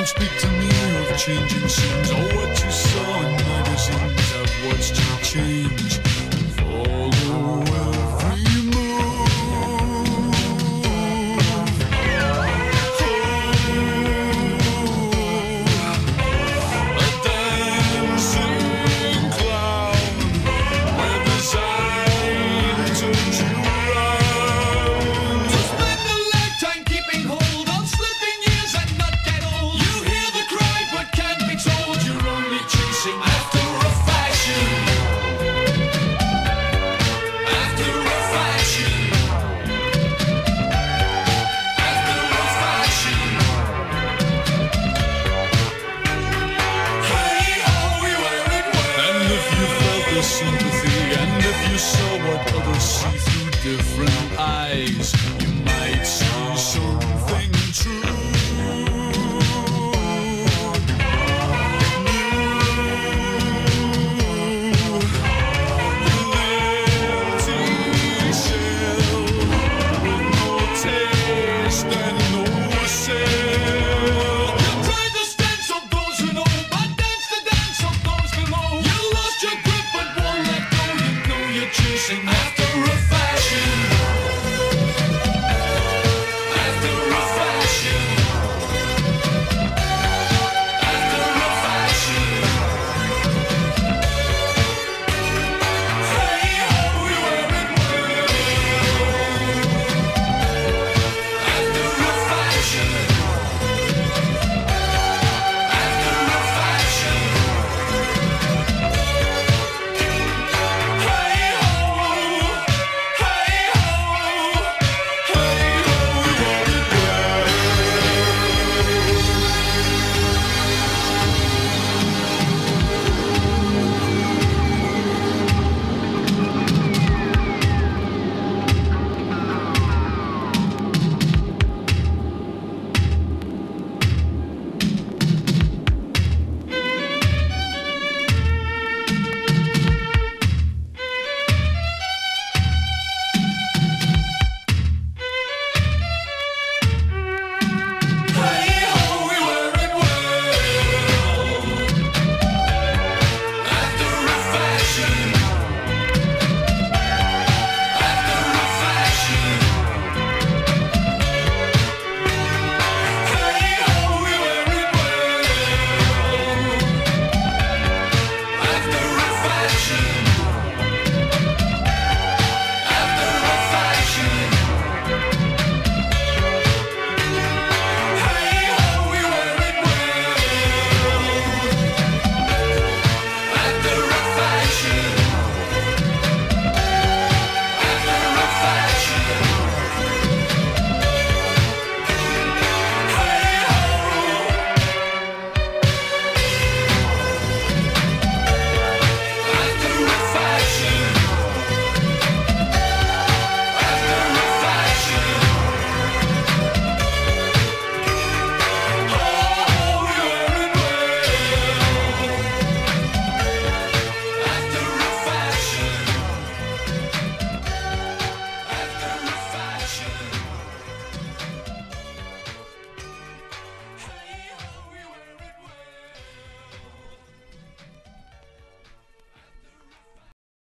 speak to me of changing scenes or what you saw in magazines. I've watched you change and follow every move. A dancing clown where design turns you round. To spend a lifetime keeping hold on slipping years and not get old. You hear the cry but can't be told. You're only chasing after a fashion. After a fashion. After a fashion. Hey ho, we wear it well. And if you felt the sympathy, and if you saw what others see through different eyes, you might see something true.